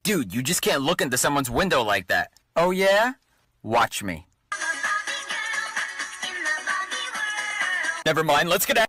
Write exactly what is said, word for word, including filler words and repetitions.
Dude, you just can't look into someone's window like that. Oh yeah? Watch me. Never mind, let's get out.